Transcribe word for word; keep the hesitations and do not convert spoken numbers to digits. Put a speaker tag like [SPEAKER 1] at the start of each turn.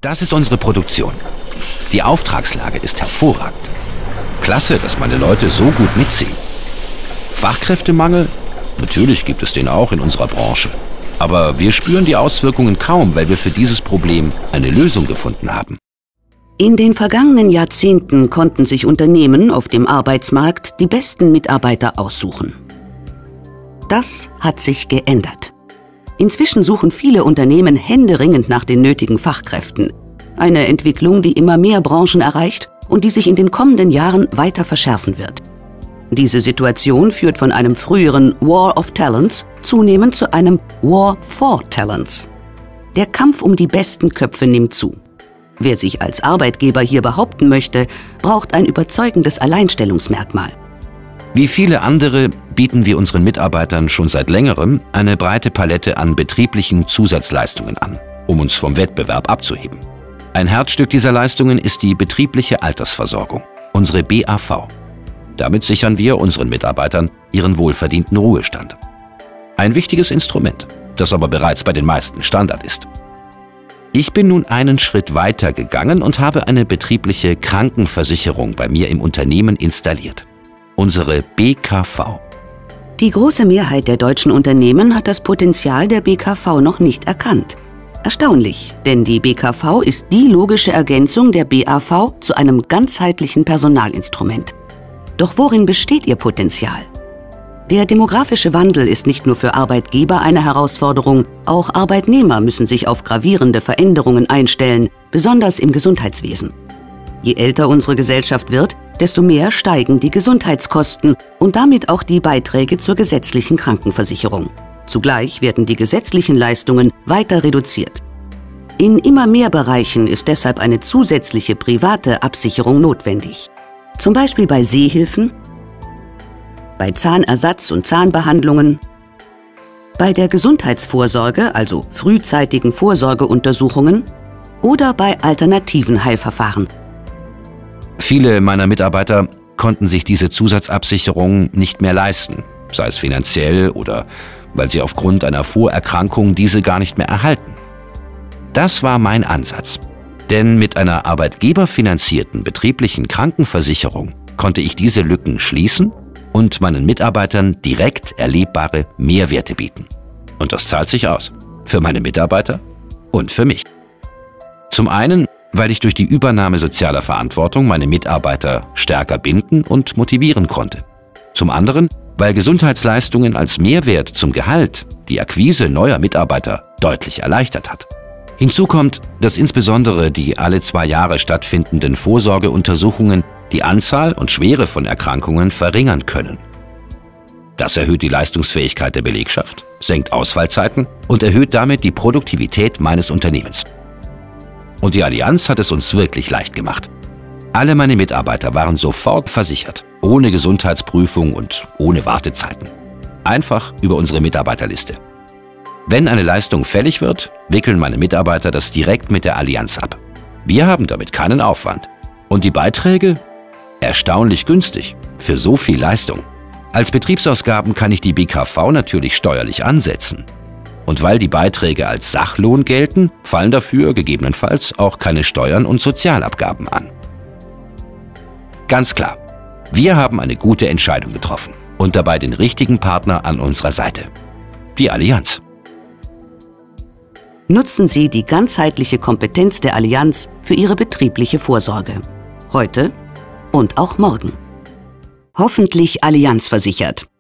[SPEAKER 1] Das ist unsere Produktion. Die Auftragslage ist hervorragend. Klasse, dass meine Leute so gut mitziehen. Fachkräftemangel? Natürlich gibt es den auch in unserer Branche. Aber wir spüren die Auswirkungen kaum, weil wir für dieses Problem eine Lösung gefunden haben.
[SPEAKER 2] In den vergangenen Jahrzehnten konnten sich Unternehmen auf dem Arbeitsmarkt die besten Mitarbeiter aussuchen. Das hat sich geändert. Inzwischen suchen viele Unternehmen händeringend nach den nötigen Fachkräften. Eine Entwicklung, die immer mehr Branchen erreicht und die sich in den kommenden Jahren weiter verschärfen wird. Diese Situation führt von einem früheren War of Talents zunehmend zu einem War for Talents. Der Kampf um die besten Köpfe nimmt zu. Wer sich als Arbeitgeber hier behaupten möchte, braucht ein überzeugendes Alleinstellungsmerkmal.
[SPEAKER 1] Wie viele andere bieten wir unseren Mitarbeitern schon seit längerem eine breite Palette an betrieblichen Zusatzleistungen an, um uns vom Wettbewerb abzuheben. Ein Herzstück dieser Leistungen ist die betriebliche Altersversorgung, unsere B A V. Damit sichern wir unseren Mitarbeitern ihren wohlverdienten Ruhestand. Ein wichtiges Instrument, das aber bereits bei den meisten Standard ist. Ich bin nun einen Schritt weiter gegangen und habe eine betriebliche Krankenversicherung bei mir im Unternehmen installiert. Unsere B K V.
[SPEAKER 2] Die große Mehrheit der deutschen Unternehmen hat das Potenzial der B K V noch nicht erkannt. Erstaunlich, denn die B K V ist die logische Ergänzung der B A V zu einem ganzheitlichen Personalinstrument. Doch worin besteht ihr Potenzial? Der demografische Wandel ist nicht nur für Arbeitgeber eine Herausforderung, auch Arbeitnehmer müssen sich auf gravierende Veränderungen einstellen, besonders im Gesundheitswesen. Je älter unsere Gesellschaft wird, desto mehr steigen die Gesundheitskosten und damit auch die Beiträge zur gesetzlichen Krankenversicherung. Zugleich werden die gesetzlichen Leistungen weiter reduziert. In immer mehr Bereichen ist deshalb eine zusätzliche private Absicherung notwendig. Zum Beispiel bei Sehhilfen, bei Zahnersatz- und Zahnbehandlungen, bei der Gesundheitsvorsorge, also frühzeitigen Vorsorgeuntersuchungen oder bei alternativen Heilverfahren.
[SPEAKER 1] Viele meiner Mitarbeiter konnten sich diese Zusatzabsicherung nicht mehr leisten, sei es finanziell oder weil sie aufgrund einer Vorerkrankung diese gar nicht mehr erhalten. Das war mein Ansatz. Denn mit einer arbeitgeberfinanzierten betrieblichen Krankenversicherung konnte ich diese Lücken schließen und meinen Mitarbeitern direkt erlebbare Mehrwerte bieten. Und das zahlt sich aus. Für meine Mitarbeiter und für mich. Zum einen, weil ich durch die Übernahme sozialer Verantwortung meine Mitarbeiter stärker binden und motivieren konnte. Zum anderen, weil Gesundheitsleistungen als Mehrwert zum Gehalt die Akquise neuer Mitarbeiter deutlich erleichtert hat. Hinzu kommt, dass insbesondere die alle zwei Jahre stattfindenden Vorsorgeuntersuchungen die Anzahl und Schwere von Erkrankungen verringern können. Das erhöht die Leistungsfähigkeit der Belegschaft, senkt Ausfallzeiten und erhöht damit die Produktivität meines Unternehmens. Und die Allianz hat es uns wirklich leicht gemacht. Alle meine Mitarbeiter waren sofort versichert, ohne Gesundheitsprüfung und ohne Wartezeiten. Einfach über unsere Mitarbeiterliste. Wenn eine Leistung fällig wird, wickeln meine Mitarbeiter das direkt mit der Allianz ab. Wir haben damit keinen Aufwand. Und die Beiträge? Erstaunlich günstig für so viel Leistung. Als Betriebsausgaben kann ich die B K V natürlich steuerlich ansetzen. Und weil die Beiträge als Sachlohn gelten, fallen dafür gegebenenfalls auch keine Steuern und Sozialabgaben an. Ganz klar, wir haben eine gute Entscheidung getroffen und dabei den richtigen Partner an unserer Seite. Die Allianz.
[SPEAKER 2] Nutzen Sie die ganzheitliche Kompetenz der Allianz für Ihre betriebliche Vorsorge. Heute und auch morgen. Hoffentlich Allianz versichert.